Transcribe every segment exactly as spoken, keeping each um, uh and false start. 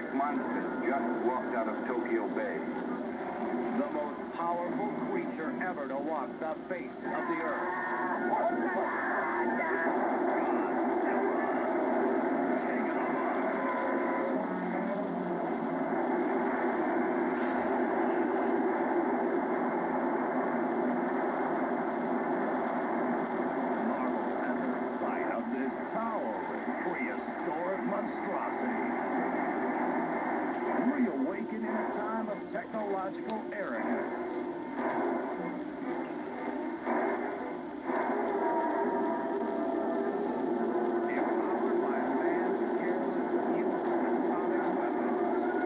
historic monster just walked out of Tokyo Bay. The most powerful creature ever to walk the face of the earth. Reawaken in a time of technological arrogance. Empowered by man's careless use of atomic weapons.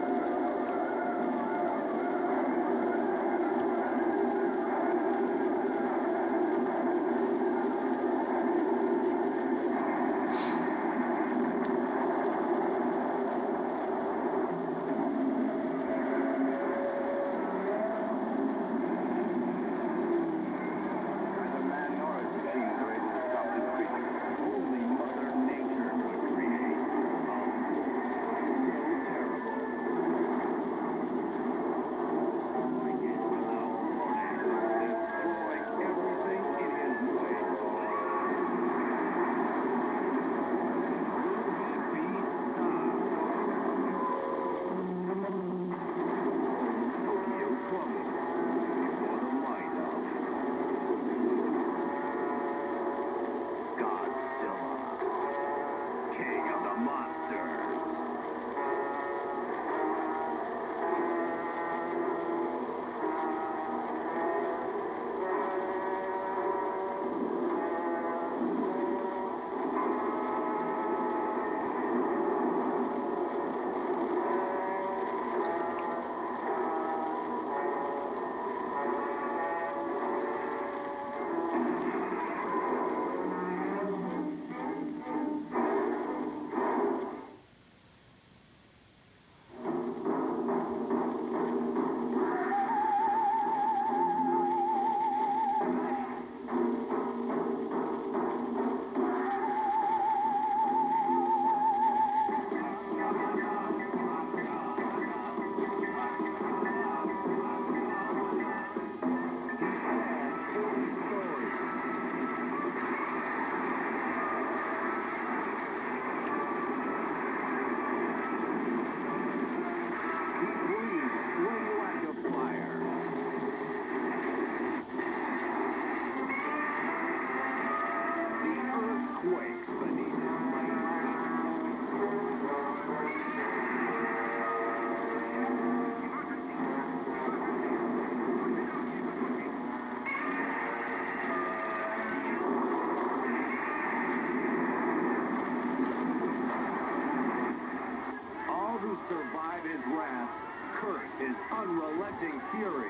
Survive his wrath, curse his unrelenting fury.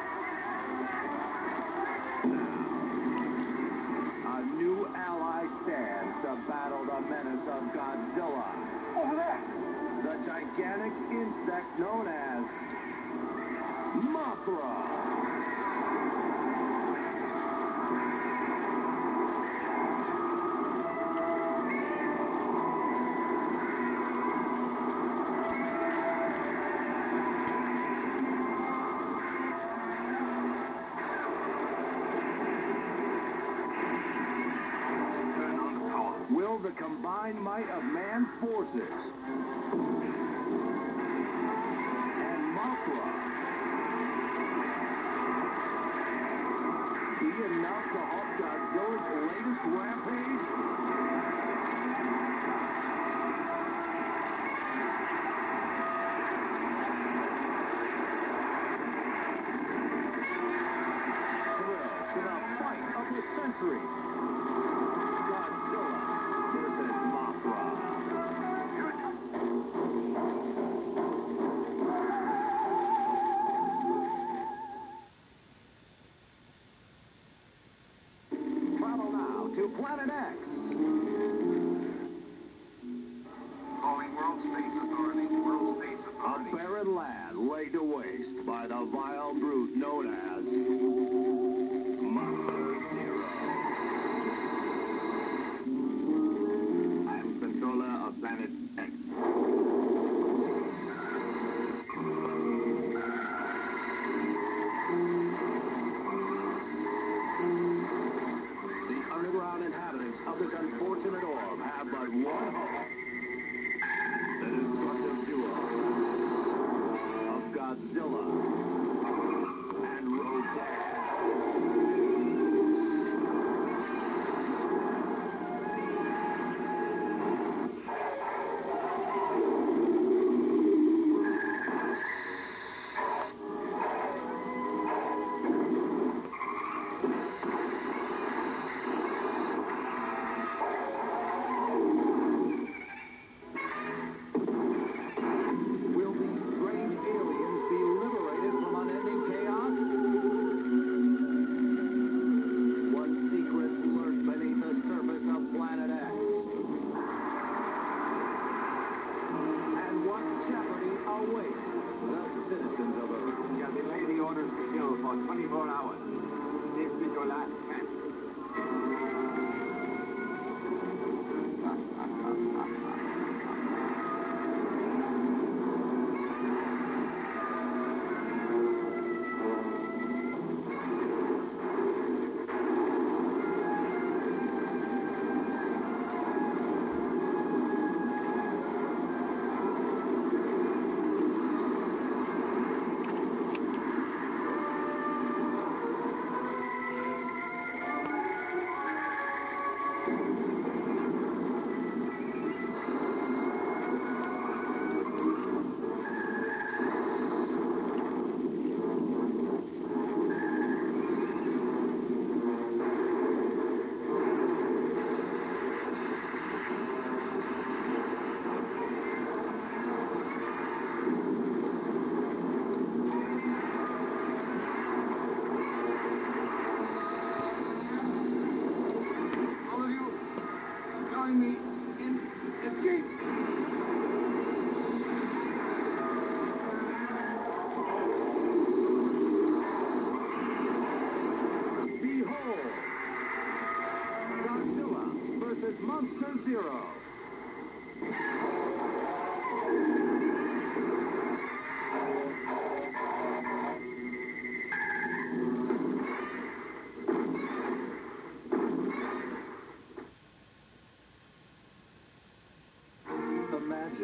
Now, a new ally stands to battle the menace of Godzilla. Over there! The gigantic insect known as Mothra. Will the combined might of man's forces and Mothra be enough to halt Godzilla's latest rampage? Thrill to the fight of the century. Godzilla versus Mothra. Travel now to Planet X. Calling World Space Authority. World Space Authority. A barren land laid to waste by the vile brute known as Monster Zero. I'm controller of Planet X.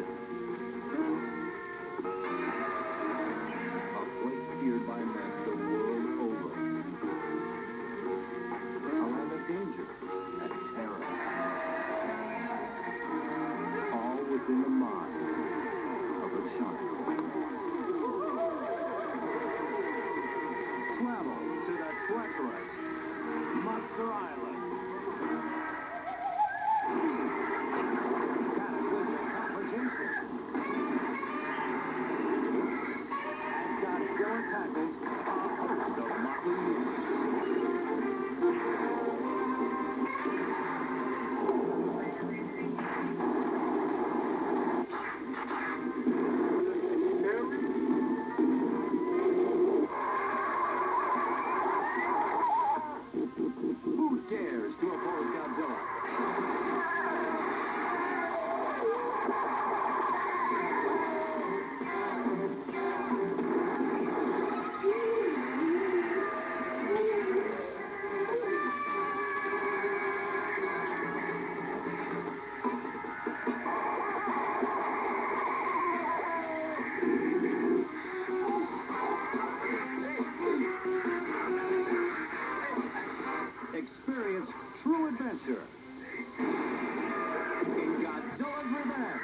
dimension. A place feared by men the world over. A land of danger and terror. All within the mind of a child. Travel to the treacherous Monster Island. Cataclysmic confrontations. As Godzilla tackles a host of motley enemies. Who dares to oppose Godzilla? Experience true adventure in Godzilla's Revenge.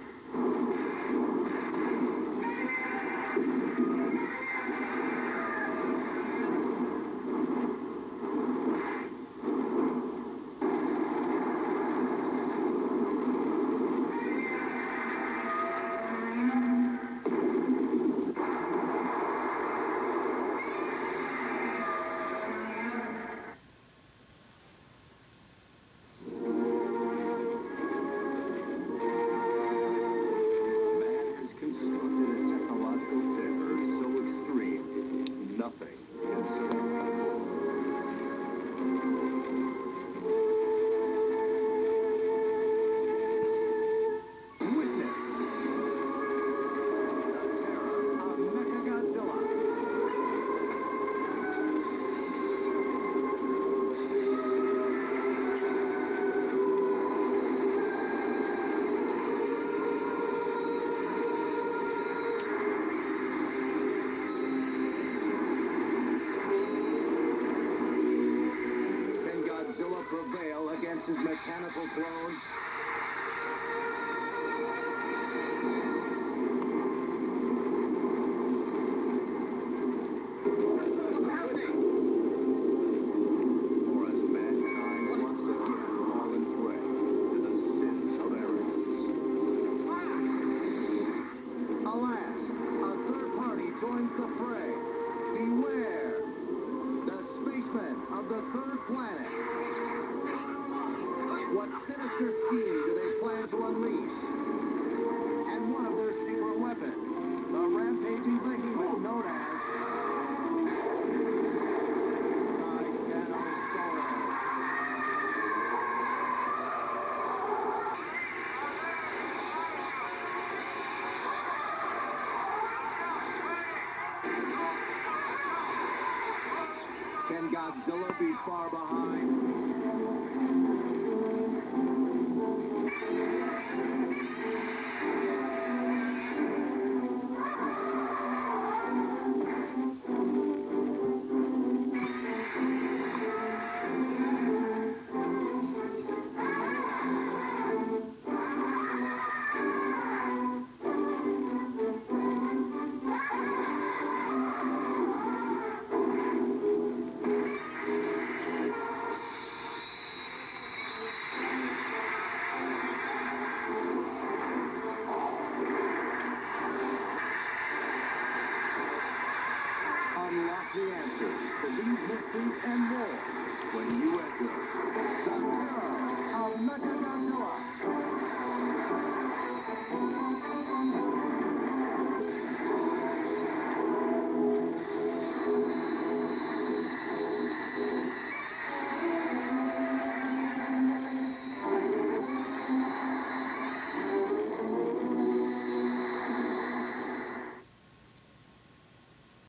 Nothing can survive. Witness the terror of Mechagodzilla. Godzilla prevail against his mechanical clone? Or has mankind once again fallen prey to the sins of arrogance? Alas, a third party joins the fray. Beware! The spacemen of the third planet. What sinister scheme do they plan to unleash? And one of their secret weapons, the rampaging behemoth known as Titanosaurus. Can Godzilla be far behind?